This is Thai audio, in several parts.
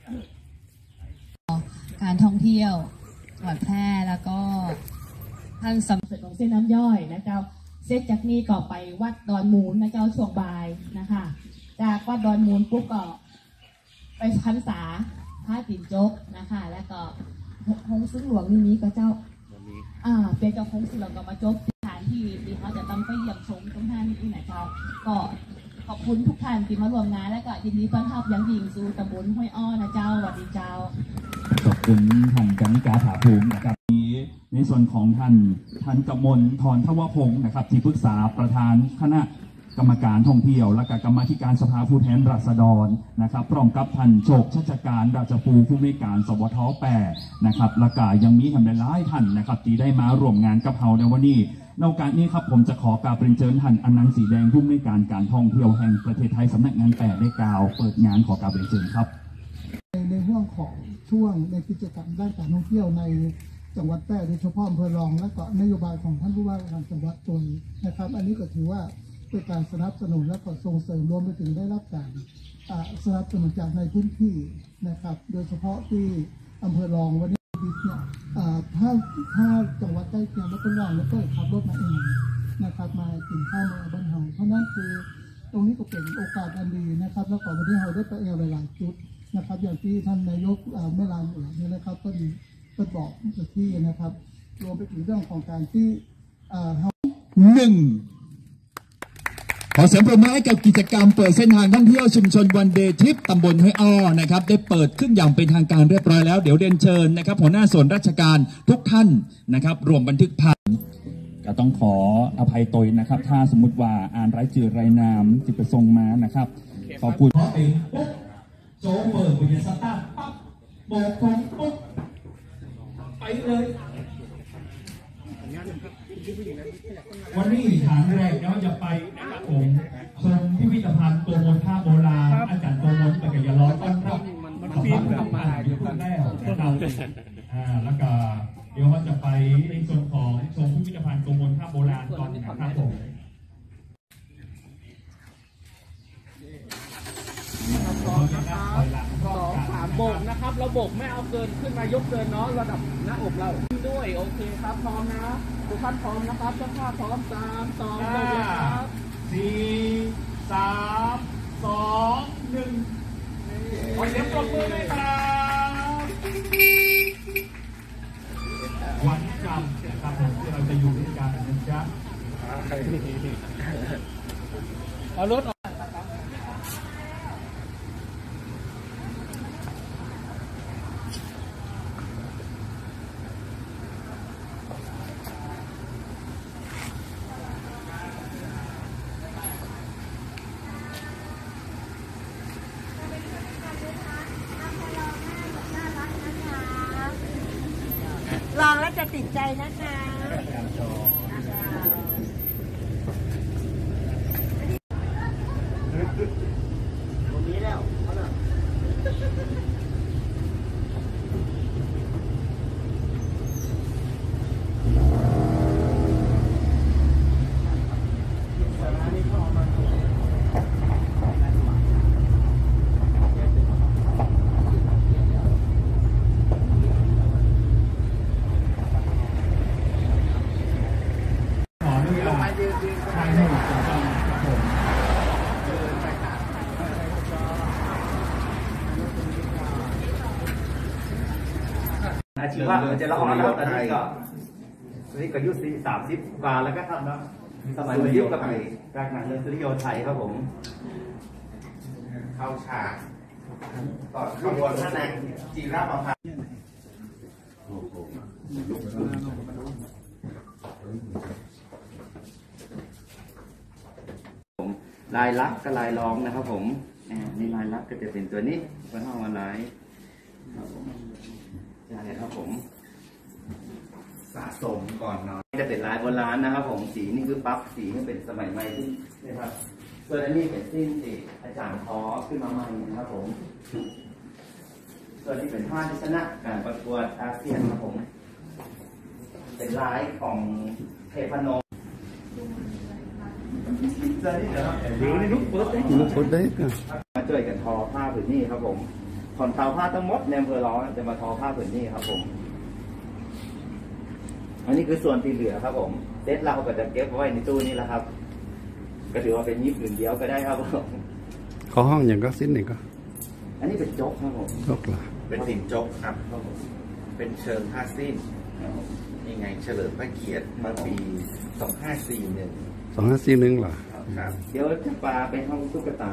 การท่องเที่ยวจังหวัดแพร่แล้วก็ท่านสำเร็จของเส้นน้ำย่อยนะเจ้าเส้นจากนี้ก็ไปวัดดอนมูลนะเจ้าช่วงบ่ายนะคะจากวัดดอนมูลปุ๊บก็ไปพรรษาพระตินจกนะคะแล้วก็หงซึ่งหลวงนี่ก็เจ้าเป็นเจ้าหงซึ่งหลวงก็มาจบสถานที่เขาจะต้องไปเยี่ยมชมตรงท่านที่ไหนเจ้าก็ขอบคุณทุกท่านที่มาร่วมงานและก็ยินดีต้อนรับอย่างยิ่งสู่ตำบลห้วยอ้อนะเจ้าสวัสดีเจ้าขอบคุณท่านกนิกาถาภูมินะครับในส่วนของท่านกมลธรทวพงศ์นะครับที่ปรึกษาประธานคณะกรรมการท่องเที่ยวและกรรมาธิการสภาผู้แทนราษฎรนะครับพร้อมกับท่านโชคชัชการราชภูผู้อำนวยการสวท8นะครับและก็ยังมีหลายท่านนะครับที่ได้มาร่วมงานกับเราในวันนี้ในโอกาสนี้ครับผมจะขอกราบเรียนเชิญท่านอนันต์สีแดงผู้อำนวยการการท่องเที่ยวแห่งประเทศไทยสำนักงาน8ได้กล่าวเปิดงานขอกราบเรียนเชิญครับในเรื่องของช่วงในกิจกรรมด้านการท่องเที่ยวในจังหวัดแพร่โดยเฉพาะอำเภอรองและก็นโยบายของท่านผู้ว่าการจังหวัดตัวนี้นะครับอันนี้ก็ถือว่าเป็นการสนับสนุนและก็ส่งเสริมรวมไปถึงได้รับการสนับสนุนจากในพื้นที่นะครับโดยเฉพาะที่อำเภอรองวันนี้เนี่ยถ้าจังหวัดใกล้เคียงแล้วก็รองแล้วก็ขับรถมาเองนะครับมากินข้าวมาบ้านเฮาเพราะนั้นคือตรงนี้ก็เป็นโอกาสอันดีนะครับแล้วก็วันนี้เราได้ไปหลายจุดนะครับอย่างที่ท่านนายกเมื่อวานเนี่ยนะครับก็บอกที่นะครับรวมไปถึงเรื่องของการที่ขอเสียงปรบมือให้กับกิจกรรมเปิดเส้นทางท่องเที่ยวชุมชนวันเดย์ทริปตำบลห้วยอ้อนะครับได้เปิดขึ้นอย่างเป็นทางการเรียบร้อยแล้วเดี๋ยวเรียนเชิญนะครับหัวหน้าส่วนราชการทุกท่านนะครับรวมบันทึกภาพก็ต้องขออภัยตยนะครับถ้าสมมติว่าอ่านรายชื่อรายนามที่ประสงค์มานะครับขอบคุณโจ๊กเปิดบริษัทตั้งปั๊บบอกตรงปุ๊บไปเลยวันนี้ทางแรกเนาะจะไปผมชมพิพิธภัณฑ์ตัวมนต์ท่าโบราณอาจารย์ตัวมนต์ไปกับยาล้อต้อนรับมันฟีนแบบมาอยู่ข้างแรกเราแล้วก็เดี๋ยวว่าจะไปในส่วนของชมพิพิธภัณฑ์ตัวมนต์ท่าโบราณก่อนนะครับผม 2-3โบกนะครับเราโบกไม่เอาเกินขึ้นมายกเกินเนาะระดับหน้าอกเราด้วยโอเคครับพร้อมนะทุกท่านพร้อมนะครับเจ้าภาพพร้อม3 2 1ครับ 4 3 2 1ขอเสียงปรบมือให้ครับวันจำนะครับที่เราจะอยู่ด้วยกันนะจ๊ะเอารถลองแล้วจะติดใจนะคะตรงนี้แล้วอาชีพว่าจะละออนแล้วตอนนี้ก็ยุติ30 กว่าแล้วก็ทำแล้วสมัยยุคกับการหนังเรื่องสุริโยไทยครับผมเข้าฉากต่อขบวนท่านนายจีรประภาลายลักษณ์กับลายรองนะครับผมในลายลักษณ์ก็จะเป็นตัวนี้เป็นห้องอะไรใช่ครับผมสะสมก่อนนอนจะเป็นลายโบราณนะครับผมสีนี่คือปั๊บสีนี่เป็นสมัยใหม่ที่นะครับส่วนอันนี้เป็นสิ้นสีอาจารย์ทอขึ้นมาใหม่นะครับผมส่วนที่เป็นผ้าที่ชนะการประกวดอาเซียนครับผมเป็นลายของเทพนมส่วนนี้เดี๋ยวเรามาช่วยกันทอผ้าผืนนี้ครับผมผ่อนทาวผ้าทั้งหมดในอำเภอร้องจะมาทอผ้าผืนนี้ครับผมอันนี้คือส่วนที่เหลือครับผมเซตเราก็จะเก็บไว้ในตู้นี้แหละครับก็ถือว่าเป็นยิบผืนเดียวก็ได้ครับผมเขาห้องอย่างก็สิ้นหนึ่งก็อันนี้เป็นโจ๊กครับผมจบละเป็นสินจกครับ เป็นเชิงผ้าสิ้นยังไงเฉลิมพระเกียรติเมื่อปี 2541 2541เหรอครับเดี๋ยวจะพาไปห้องตุ๊กตา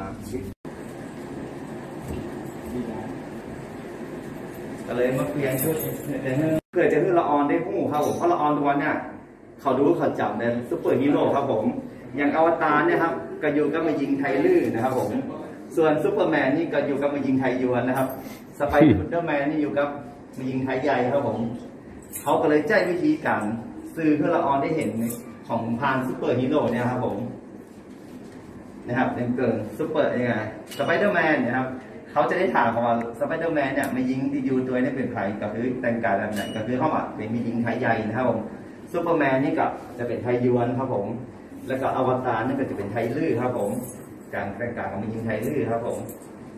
ก็เลยมาเปลี่ยนชุดเพื่อจะให้ละออนได้หู้ครับผมเพราะละออนตัวเนี่ยเขาดูเขาจับเป็นซุปเปอร์ฮีโร่ครับผมอย่างอวตารเนี่ยครับก็อยู่กับมายิงไทลื่นนะครับผมส่วนซุปเปอร์แมนนี่ก็อยู่กับมายิงไทยยวนนะครับสไปเดอร์แมนนี่อยู่กับมายิงไทยใหญ่ครับผมเขาก็เลยแจ้งวิธีการสื่อเพื่อละออนได้เห็นของพานซุปเปอร์ฮีโร่เนี่ยครับผมนะครับเกินซุปเปอร์ยังไงสไปเดอร์แมนนะครับเขาจะได้ถามว่าสไปเดอร์แมนเนี่ยมายิงที่ยูตัวนี้เป็นใครก็คือแต่งกายแบบไหนก็คือเข้ามาเป็นมียิงไทยใหญ่นะครับผมซุปเปอร์แมนนี่ก็จะเป็นไทยยวนครับผมแล้วก็อวตารนี่ก็จะเป็นไทยลื่นครับผมการแต่งกายของมียิงไทยลื่นครับผม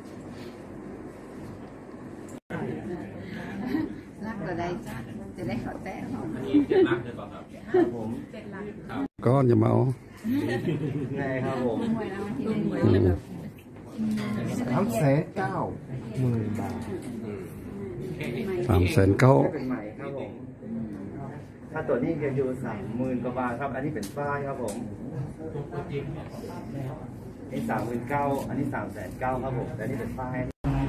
รักก็ได้จ้ะจะได้เขาแต่หอมอันนี้เจ็ดลักเลยเปล่าครับผมก้อนอย่ามาเอาใช่ครับผม 390,000 บาท 390,000 เป็นใหม่ครับผมถ้าตัวนี้จะอยู่30,000 กว่าบาทครับอันนี้เป็นฝ้ายครับผมนี่39,000อันนี้390,000ครับผมแต่นี่เป็นฝ้าย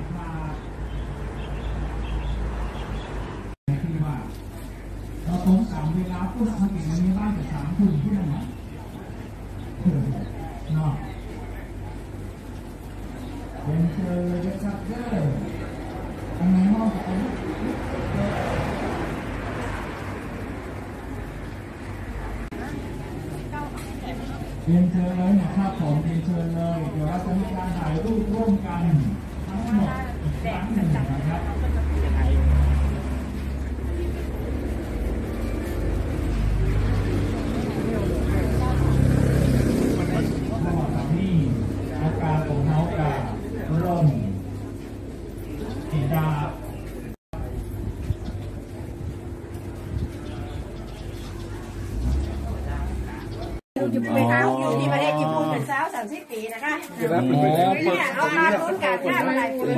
เราตรง3เวลาพูดทำอีกในบ้านแต่3ทุ่มที่นั่นนะเนาะเป็นเจอเลยครับเด้ออันไหนห้องกันเรียนเชิญเลยนะครับผมเรียนเชิญเลยเดี๋ยวเราจะมีการถ่ายรูปร่วมกันทั้งหมดอีกครั้งหนึ่งนะครับนี่อาการของเขากับร่มสีดาอยู่ที่ประเทศญี่ปุ่นเป็นสาว30 ปีนะคะเนี่ยเอามาลุ้นกันถ้าเมื่อไหร่คุณ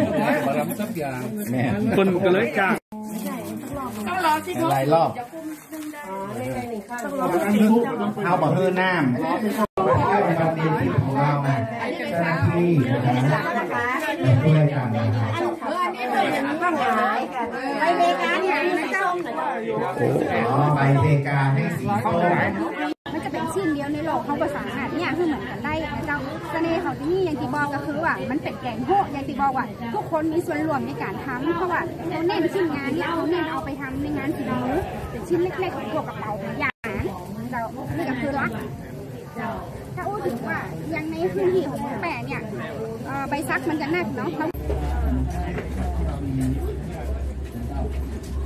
คนก็เลยจ้างต้องรอสิหลายรอบ เอาบ่เฮือน้ำการเรียนที่ของเราเจ้าหน้าที่นะครับช่วยกันนะครับไปเมกาเนี่ยไม่ต้องใบเมกาให้สีส้มมันจะเป็นชิ้นเดียวในโลกเขาภาษาอาเนี่ยคือเหมือนกันได้นะเจ้าเสน่ห์เขาที่นี่อย่างที่บอกก็คือว่ามันเป็นแกงโฮะอย่างที่บอกว่าทุกคนมีส่วนร่วมในการทำเพราะว่าเขาเน้นชิ้นงานเนี่ยเขาเน้นเอาไปทำในงานฝีมือเป็นชิ้นเล็กๆของพวกกระเป๋าของยาเจ้านี่ก็คือรักถ้าอู้ถึงว่าอย่างในพื้นที่ของแปะเนี่ยใบซักมันจะหนักเนาะ